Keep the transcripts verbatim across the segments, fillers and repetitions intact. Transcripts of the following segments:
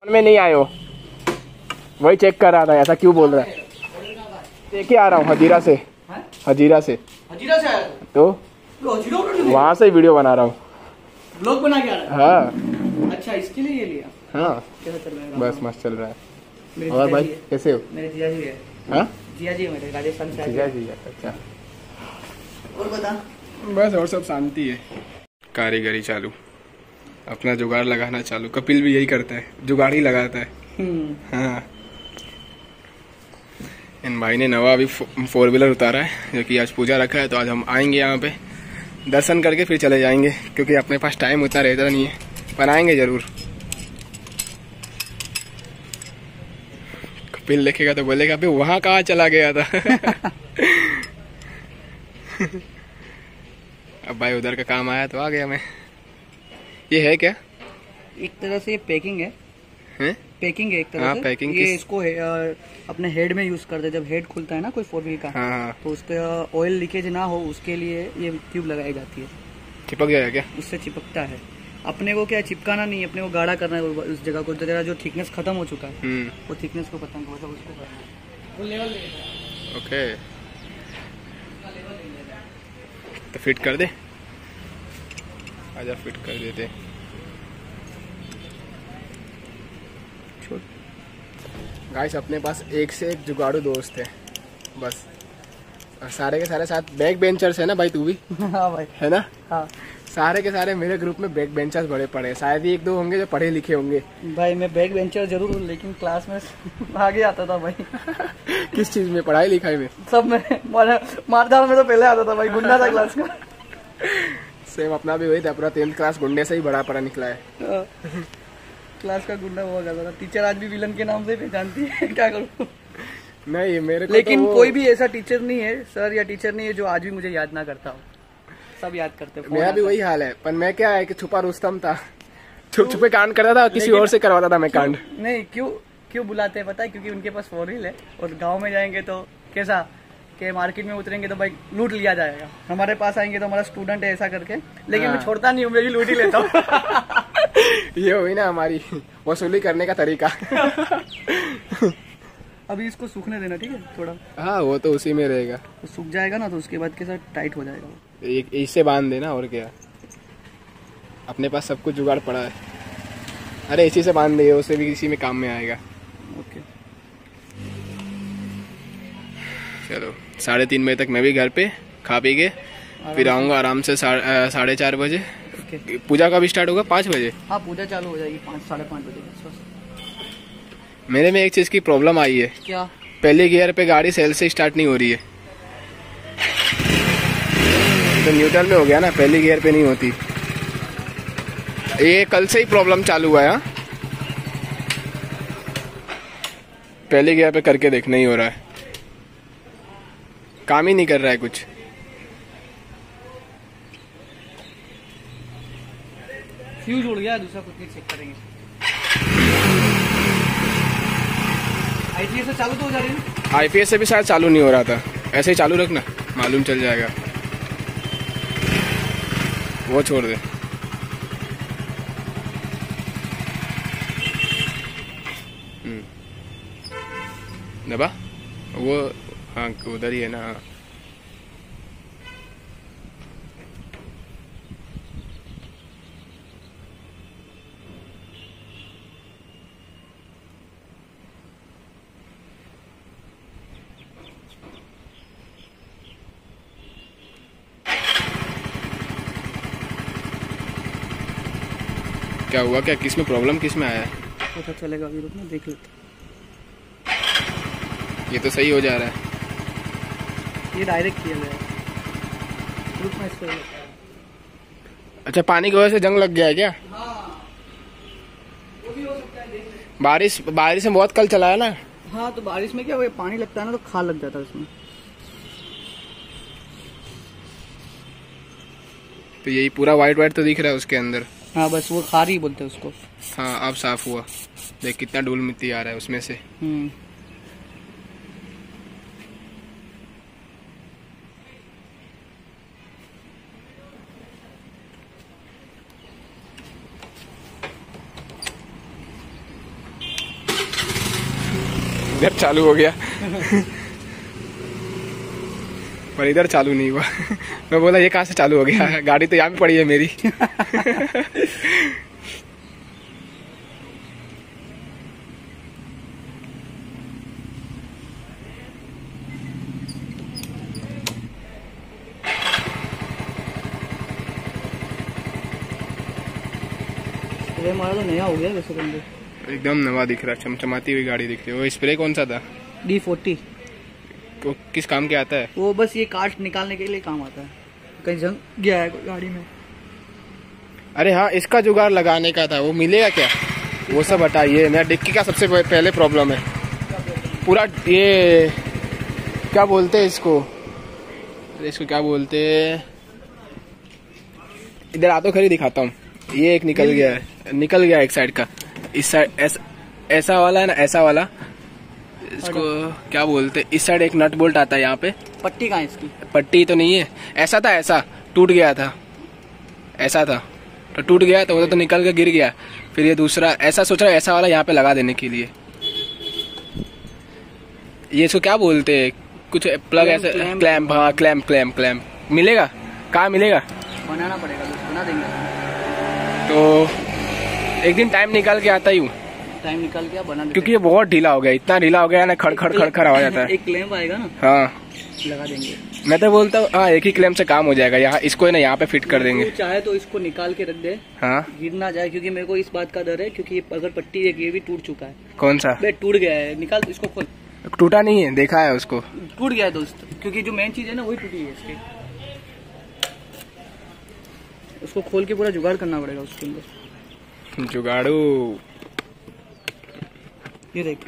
में नहीं आए हो, वही चेक कर रहा था। ऐसा क्यों बोल रहा है? देख के आ रहा हूँ हजीरा से। हजीरा से हजीरा से आया तो वहाँ से वीडियो बना रहा हूँ, ब्लॉग बना के आ रहा है। हाँ अच्छा, इसके लिए ये लिया। हाँ कैसा चल रहा है? बस मस्त चल रहा है। मेरे और जिया भाई जी है। कैसे हो? मेरे जिया जी है। हाँ जिया जी है मेरे, राजस्थान से आए जीजा हैं। जी है, अच्छा। और बता। बस और सब शांति है। कारीगरी चालू, अपना जुगाड़ लगाना चालू। कपिल भी यही करता है, जुगाड़ ही लगाता है। हाँ, इन भाई ने नवा अभी फोर व्हीलर उतारा है, जो कि आज पूजा रखा है। तो आज हम आएंगे यहाँ पे, दर्शन करके फिर चले जाएंगे, क्योंकि अपने पास टाइम उतना रहता नहीं है, पर आएंगे जरूर। कपिल देखेगा तो बोलेगा अभी वहाँ कहाँ चला गया था। अब भाई उधर का काम आया तो आ गया मैं। ये है क्या? एक तरह से ये पैकिंग है। हैं? पैकिंग है एक तरह हाँ, से। पैकिंग ये किस... इसको है, आ, अपने हेड में यूज करते हैं। जब हेड खुलता है ना कोई फोर व्हील का, हाँ हाँ, तो उसका ऑयल लीकेज ना हो उसके लिए ये ट्यूब लगाई जाती है। चिपक जाएगा क्या? उससे चिपकता है। अपने को क्या चिपकाना नहीं है, अपने को गाढ़ा करना है उस जगह को। जगह जो थिकनेस खत्म हो चुका है वो थिकनेस को खत्म हो, उसको करना है। वो लेवल ओके, तो फिट कर दे। आजा फिट कर देते। गाइस अपने पास एक से एक जुगाड़ू दोस्त है बस, और सारे के सारे साथ बैक बेंचर्स है ना भाई? तू भी हाँ भाई, है ना? हाँ सारे के सारे मेरे ग्रुप में बैक बेंचर्स बड़े पड़े हैं। शायद ही एक दो होंगे जो पढ़े लिखे होंगे। भाई। मैं बैक बेंचर जरूर हूँ, लेकिन क्लास में आगे आता था भाई। किस चीज में? पढ़ाई लिखाई में? सब में। मारधाड़ में तो पहले आता था भाई, गुंडा था क्लास का। सेम अपना भी वही था, पूरा टेंथ क्लास गुंडे से ही बड़ा पड़ा निकला है। क्लास का गुंडा हुआ करता था। टीचर आज भी विलन के नाम से पहचानती है। क्या करूँ? नहीं मेरे को लेकिन तो वो... कोई भी ऐसा टीचर नहीं है, सर या टीचर नहीं है, जो आज भी मुझे याद ना करता हो। सब याद करते हैं। मेरा भी वही हाल है, पर मैं क्या है कि छुपा रुस्तम था, छुप छुपे कांड करता था, किसी और से करवाता था मैं कांड। नहीं, क्यों क्यों बुलाते हैं पता है? क्योंकि उनके पास फोर व्हील है, और गांव में जाएंगे तो कैसा के मार्केट में उतरेंगे तो भाई लूट लिया जाएगा। हमारे पास आएंगे तो हमारा स्टूडेंट है ऐसा करके, लेकिन हाँ। मैं छोड़ता नहीं हूँ, मैं भी लूट ही लेता हूँ। ये हुई ना हमारी वसूली करने का तरीका। अभी इसको सूखने देना, ठीक है? थोड़ा हाँ वो तो उसी में रहेगा, तो सूख जाएगा ना, तो उसके बाद कैसा टाइट हो जाएगा। एक इससे बांध देना, और क्या। अपने पास सब कुछ जुगाड़ पड़ा है। अरे इसी से बांध दिए, उसे भी इसी में काम में आएगा। ओके, चलो साढ़े तीन बजे तक मैं भी घर पे खा पी के फिर आऊंगा आराम से। साढ़े चार बजे ओके। पूजा का भी स्टार्ट होगा, पाँच बजे। हाँ, पूजा चालू हो जाएगी पाँच साढ़े पाँच बजे आसपास। मेरे में एक चीज की प्रॉब्लम आई है। क्या? पहले गियर पे गाड़ी सेल से स्टार्ट नहीं हो रही है। तो न्यूट्रल में हो गया ना, पहले गियर पे नहीं होती। ये कल से ही प्रॉब्लम चालू हुआ है। पहले गियर पे करके देख, नहीं हो रहा है, काम ही नहीं कर रहा है कुछ। फ्यूज उड़ गया, दूसरा कुछ नहीं चेक करेंगे। आईपीएस से चालू तो हो जा रही है। आईपीएस से भी शायद चालू नहीं हो रहा था, ऐसे ही चालू रखना, मालूम चल जाएगा। वो छोड़ दे। दबा वो, हाँ उधर ही है ना। क्या हुआ? क्या किस में प्रॉब्लम, किस में आया है? पता चलेगा अभी, रुक ना देख लेते। ये तो सही हो जा रहा है। ये डायरेक्ट किया गया है। रुक ना इसको। अच्छा, पानी की वजह से जंग लग गया है क्या? हाँ, वो भी हो सकता है, देख ले। बारिश बारिश में बहुत कल चला है ना। हाँ, तो बारिश में क्या हुआ, पानी लगता है ना, तो खाल लग जाता है उसमें। तो यही पूरा व्हाइट व्हाइट तो दिख रहा है उसके अंदर। हाँ, बस वो खारी बोलते हैं उसको। हाँ अब साफ हुआ, देख कितना धूल मिट्टी आ रहा है उसमें से। हम्म इधर चालू हो गया पर इधर चालू नहीं हुआ। मैं बोला ये कहाँ से चालू हो गया, गाड़ी तो यहाँ पे पड़ी है मेरी। ये हमारा तो नया हो गया वैसे बंदे, एकदम नवा दिख रहा है, चमचमाती हुई गाड़ी दिख रही है। वो स्प्रे कौन सा था? D forty. तो किस काम के आता है? वो बस ये काट निकालने के लिए काम आता है, कहीं जंग गया है गाड़ी में। अरे हाँ, इसका जुगाड़ लगाने का था, वो मिलेगा क्या? वो सब हटाइए, मेरा डिक्की का सबसे पहले प्रॉब्लम है पूरा। ये क्या बोलते हैं इसको, अरे इसको क्या बोलते हैं, इधर आ तो खरी दिखाता हूँ। ये एक निकल गया है, निकल गया एक साइड का, इस साइड ऐसा, ऐसा वाला है ना, ऐसा वाला इसको क्या बोलते हैं। इस साइड एक नट बोल्ट आता है यहाँ पे। पट्टी कहाँ है इसकी? पट्टी तो नहीं है, ऐसा था, ऐसा टूट गया था, ऐसा था तो टूट गया तो वो तो निकल के गिर गया। फिर ये दूसरा ऐसा सोच रहा है, ऐसा वाला यहाँ पे लगा देने के लिए। ये इसको क्या बोलते हैं, कुछ प्लग ऐसा, क्लैम्प। हाँ क्लैम्प, क्लैम्प, क्लैम्प मिलेगा? कहाँ मिलेगा? बनाना पड़ेगा, बना देंगे। तो एक दिन टाइम निकाल के आता ही हूँ, टाइम निकाल के बना देते, क्योंकि ये बहुत ढीला हो गया, इतना ढीला हो गया ना, खड़ खड़ खड़ खड़ आवाज आता है। एक क्लैम्प आएगा ना, हाँ लगा देंगे। मैं तो बोलता हूँ हाँ, एक ही क्लैम्प से काम हो जाएगा। यहाँ इसको है ना, यहाँ पे फिट कर देंगे। चाहे तो इसको निकाल के रख दे, हाँ गिर ना जाए, क्योंकि मेरे को इस बात का डर है, क्योंकि अगर पट्टी है ये भी टूट चुका है। कौन सा? बे टूट गया है, निकाल इसको, खोल। टूटा नहीं है, देखा है उसको, टूट गया है दोस्त, क्योंकि जो मेन चीज है ना वही टूटी है इसकी। उसको खोल के पूरा जुगाड़ करना पड़ेगा उसके अंदर। जुगाड़ू ये देख,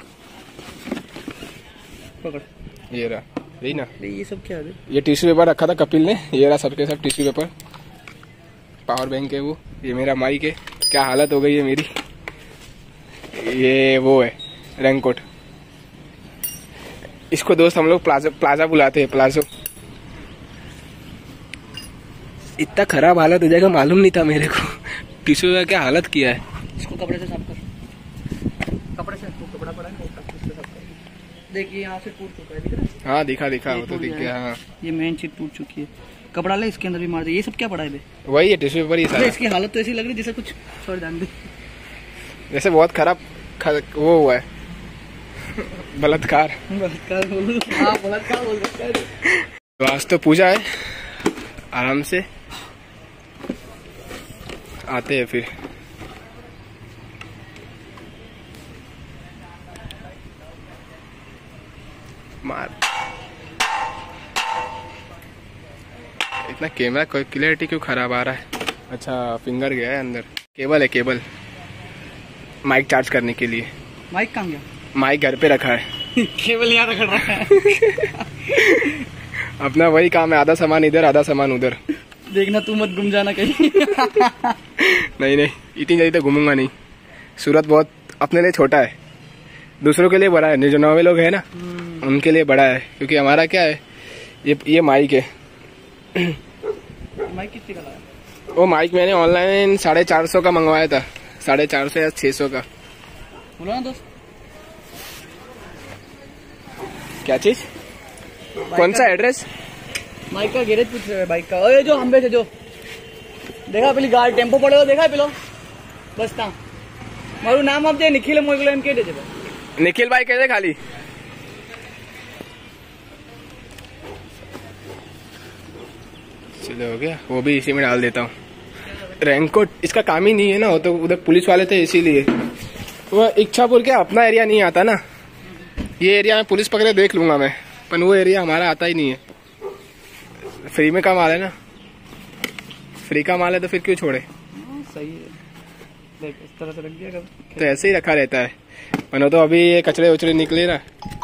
पकड़, ये रहा, यही ना। ये सब क्या है? ये टिश्यू पेपर रखा था कपिल ने, ये रहा सबके सब टिश्यू पेपर। पावर बैंक है वो, ये मेरा माइक है, क्या हालत हो गई है मेरी। ये वो है रेनकोट, इसको दोस्त हम लोग प्लाजो प्लाजा बुलाते हैं, प्लाजो। इतना खराब हालत हो जाएगा मालूम नहीं था मेरे को, टिश्यू का क्या हालत किया है। इसको कपड़े से साफ कर, कपड़े से, तो कपड़ा पड़ा है ना, उससे साफ कर। देखिए यहाँ से टूट चुका है, दिख रहा है? हाँ दिखा दिखा, वो तो दिख गया। हाँ ये मेन चीज टूट चुकी है, कपड़ा ले इसके अंदर भी मार दे। ये सब क्या पड़ा है बे? वही है टिश्यू पेपर ही सारा। इसकी हालत तो ऐसी लग रही है जैसे कुछ छोड़ जान दे, जैसे बहुत खराब खर, वो हुआ है, बलात्कार। बलात्कार बोल, हाँ बलात्कार बोल सकता है। तो आज तो पूजा है, आराम से आते हैं फिर। मार इतना कैमरा क्लियरिटी क्यों खराब आ रहा है? अच्छा फिंगर गया है अंदर, केबल है, केबल माइक चार्ज करने के लिए। माइक कहाँ गया? माइक घर पे रखा है। केबल यहाँ रख रहा है। अपना वही काम है, आधा सामान इधर आधा सामान उधर। देखना तू मत गुम जाना कहीं। नहीं नहीं, इतनी जल्दी तो घूमूंगा नहीं। सूरत बहुत अपने लिए छोटा है, दूसरों के लिए बड़ा है। जो नवे लोग है ना उनके लिए बड़ा है, क्योंकि हमारा क्या है, ये ये माइक है। माइक कितने का लाया? वो माइक मैंने ऑनलाइन साढ़े चार सौ का मंगवाया था, साढ़े चार सौ या छह सौ का। बोलो ना दोस्त, क्या चीज, कौन सा एड्रेस? माइक का गैरेज पूछ रहे हैं, बाइक का। ओए जो हम्बे से जो देखा पेली गाड़ी टेम्पो पड़ेगा, देखा पेलो बस ता मारू नाम आप जे निखिल मोगलो एम के दे दे। निखिल भाई कैसे खाली चलो हो गया, वो भी इसी में डाल देता हूँ। रेनकोट इसका काम ही नहीं है ना, वो तो उधर पुलिस वाले थे इसीलिए। वो इच्छापुर के अपना एरिया नहीं आता ना, ये एरिया में पुलिस पकड़े देख लूंगा मैं, पर वो एरिया हमारा आता ही नहीं है। फ्री में का माल है ना, फ्री का माल है तो फिर क्यों छोड़े। सही है, देख इस तरह से रख दिया कर। तो ऐसे ही रखा रहता है, वरना तो अभी ये कचरे उचरे निकले ना